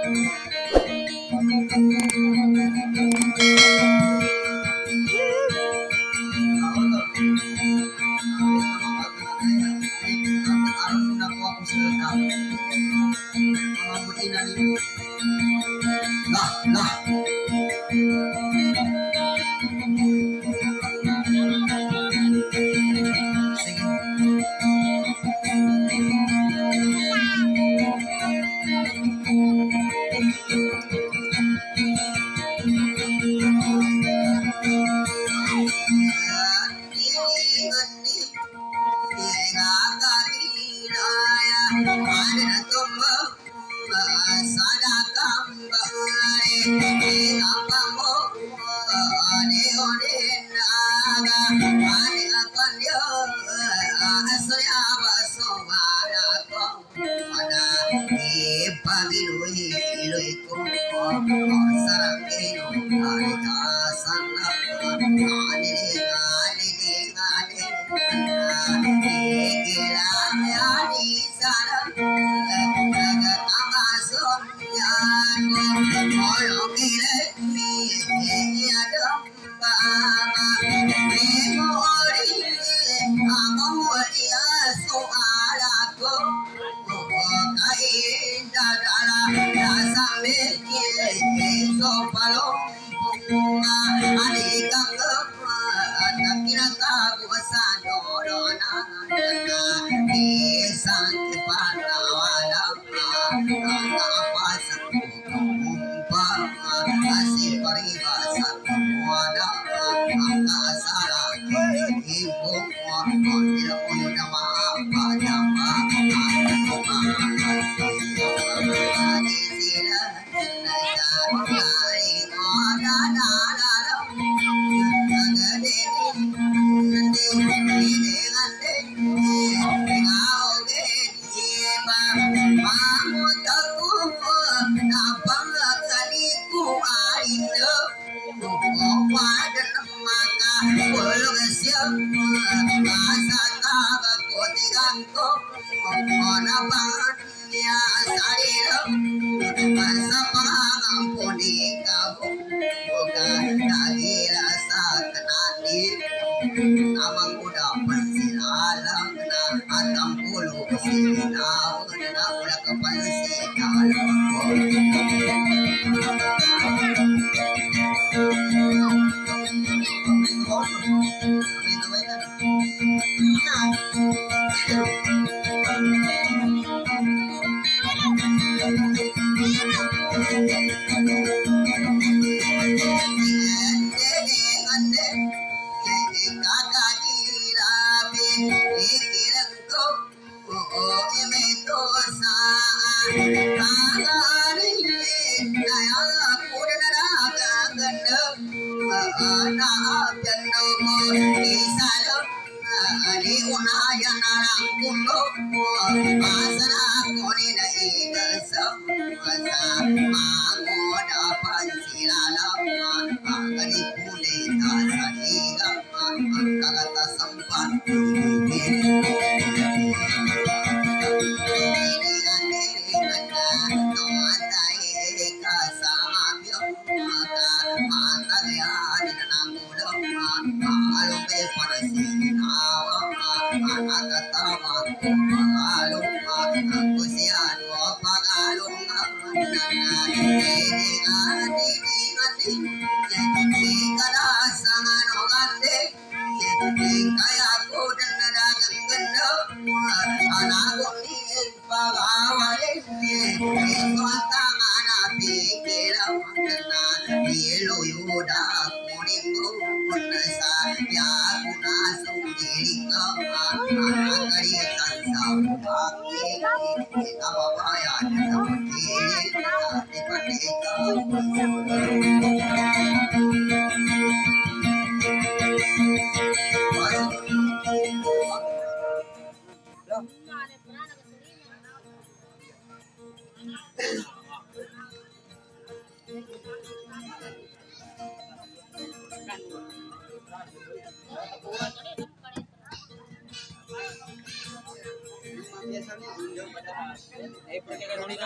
Eh, porque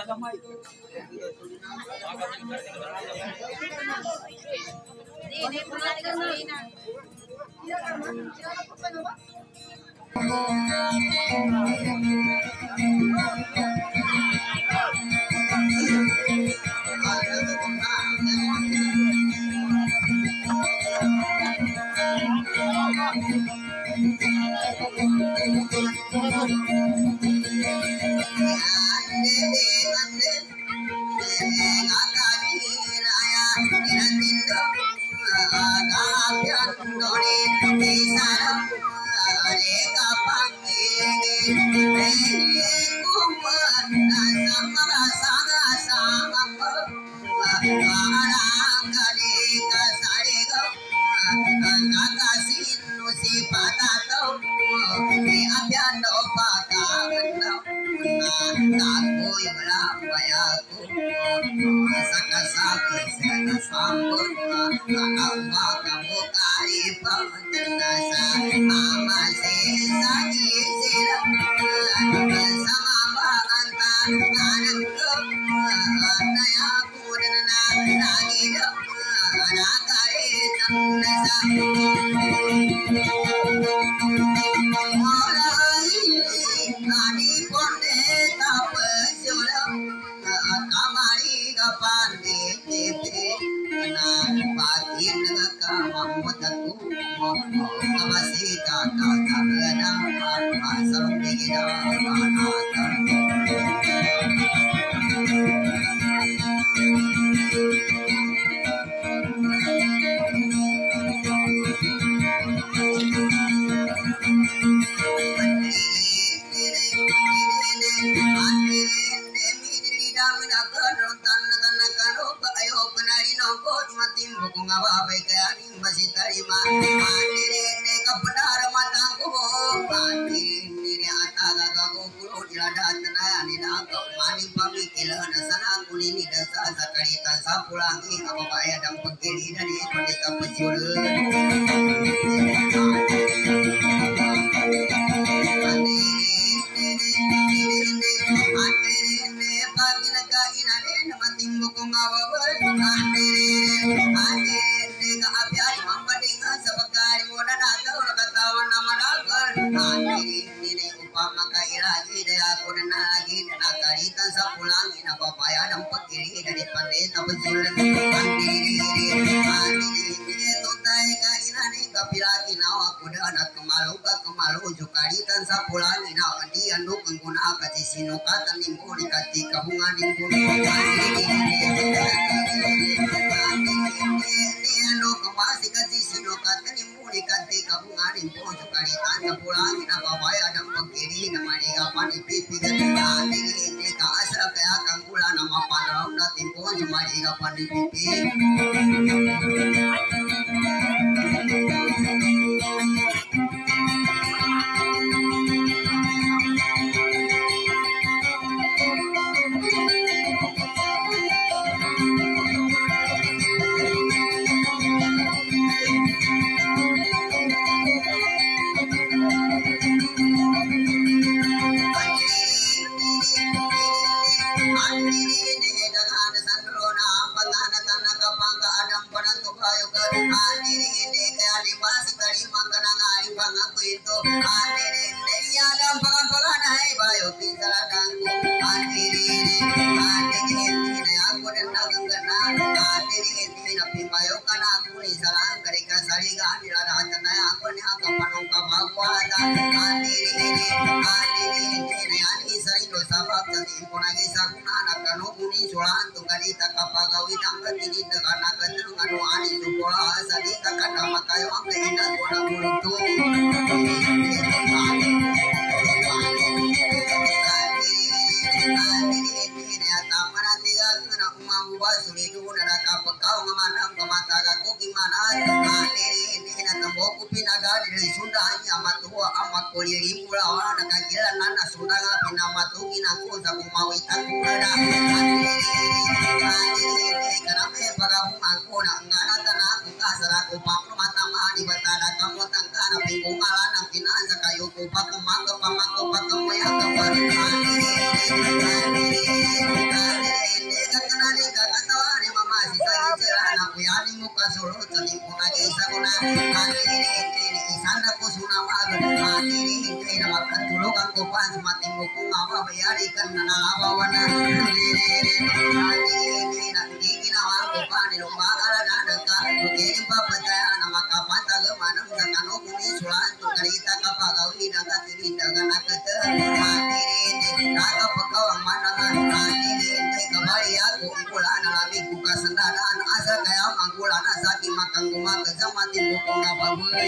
ani kakatawa ni mama sisa gijera na kuyani muka solo celimpu nage isaguna ani ini isanda kusuna waga ani ini na makatulu kang kopan semating buku ngawa bayari kan na labawana ani ini na gigi na waga pani lumba ala dadaka kukiri papataya na makapanta gemanam sakano kuni sulan tukarita kapagawi daga tiri daga nakata ani ini daga pekawang mananga ani ini kabari aku ungkulan alami buka sendaran asa kaya mangkulan asa ki makang guma kejamati buku ngapabui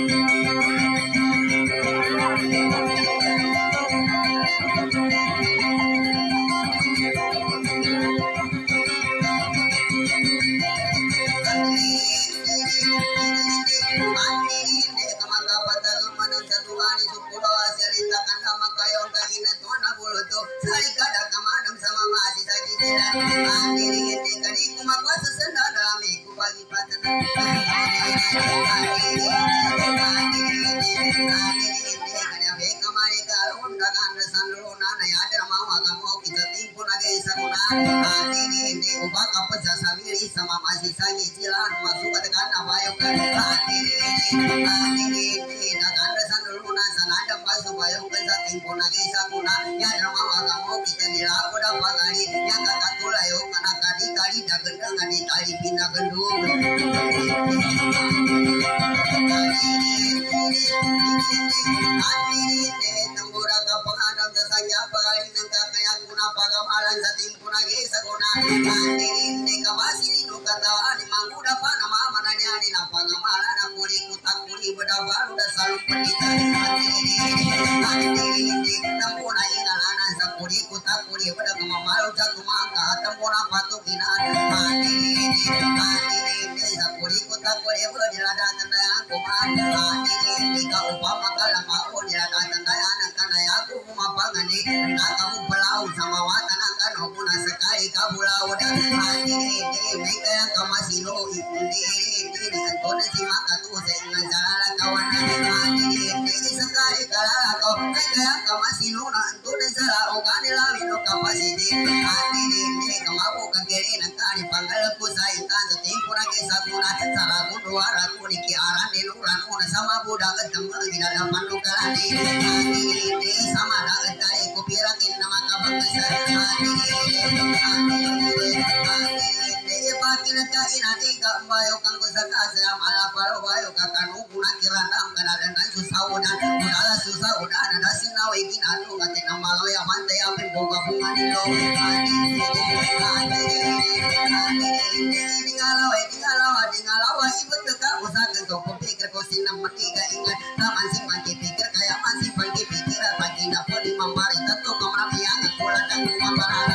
sama masih sagi cilan masuk ke kana bayo kan ini dagan resan dulu na sanada pasu bayo kan saking puna gisa kuna ya drama agamo kita dila udah pagari yang kakatula yo kana kadi kali dagendang ngadi tali pina gendung ini tambura ka pangadam sasanya pagari nang kakaya kuna pagamalan sa timpuna gisa kuna ini kabasi katawa ni manguda pa na mama na nyani na pangamala na kuli kutakuli bedabaru da salu pendita ini tampuna ingalana sa kuli kutakuli beda kamamalu jatuh mangga tampuna patukina ini sa kuli kutakuli beda dilada tandaya kuman ini ka upama kala mau dilada tandaya kana yaku kumapangani na kamu pelau sama watan akan hukuna sekali kabulau dan ini mereka yang kamasino ini antone si maka tu dengan jalan kawan ini sekali kalau kau mereka yang kamasino na antone salah ogane lawi no kapasiti ini kamabu kagere na kani panggal ku saitan tempo na kesa kuna salah kuduara kuni ki arane nuran una sama budak ketemu di dalam pandukalani ini sama dak tadi ku pirakin nama kabang besar pakina ka inati ka bayo kang kusaka sa mala paro bayo ka kanu kuna kirandam kana dan susaudan udala susaudan ada sinaw ikinanu ngate na maloya mante api boga bunga nilo dingalawa ibut ka usakan to pikir ko sinam mati ka ingat taman sing mati pikir kaya masih pagi pikir pagi na podi mambari tanto kamra yang kula dan mambarala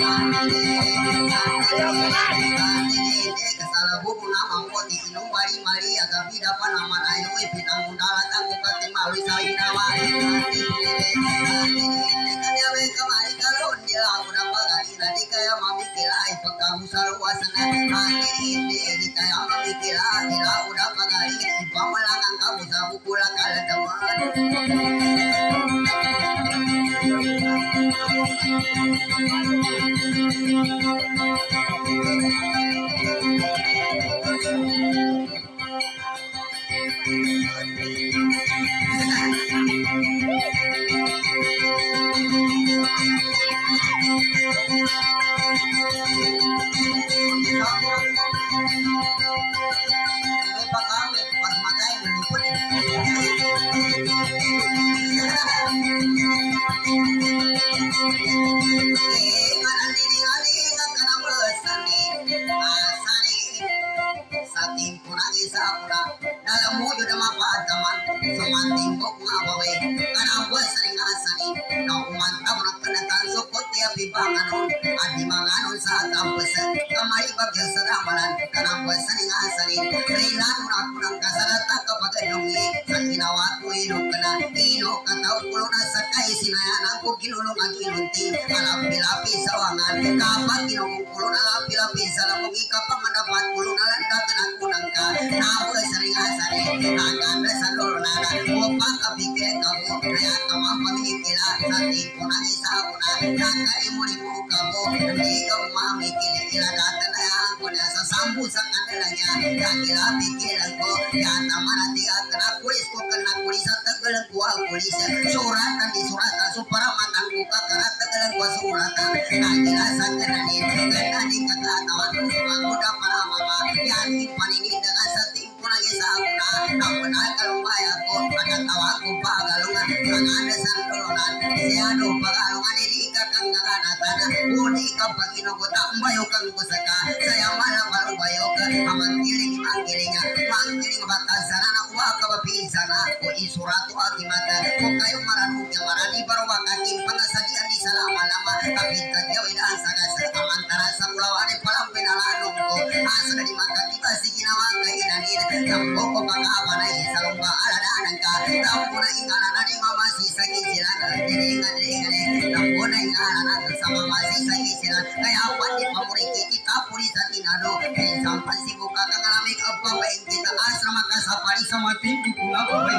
kasala buku nama moti inung bari mari aga bida panama ayo ipinang mundala tanggu kati mawi sainawa kanya we kamari kalon dila una pagari nadi kaya mamikila ipakamu sarwasana ini kaya mamikila dila una pagari ipamalangan kamu sabu kula kala daman kapan kinong kulo na lapi-lapi sa lamong ika pa manabat kulo na landa kanang kunang ka nawe sering asari akan seluruh nada opa kapike kamu kaya kama pamikila sati kuna isa kuna nakai murimu kamu di kamu mikili ila datana yang kuna sasambu sakandelanya kakila pikiran ko ya tamana tiga kena kulis ko kena kulis tegal gua kulis suratan di suratan supara makan buka kena tegal gua suratan kakila sakanani kena di kata tawan aku dah para mama yang panini dengan sati kuna isa kuna napana kalau bayako ada tawaku pagalungan ada santulan siado pagalungan di kakanggaran atana uni kapagino ko tambayo kang kusaka saya malah baru bayo ke manggiling manggiling batasana na uwa ka bapisana ko isuratu akimata ko kayo maranu ya marani baru wakaking pangasadian di salama-lama tapi tagyaw idan sagas amantara sa pulawani palang pinalanong ko asa di makatiba si ginawa kainanin tampo ko pagkabana isalumba aladanan ka tampo na ingana ni mama si sakit sila diringan tampo na ingana sa mama si sakit sila kaya pati pamuriki kita puri sa tinado sampai si buka kangalamig apa bain kita asrama kasapari sama tinggi pula baik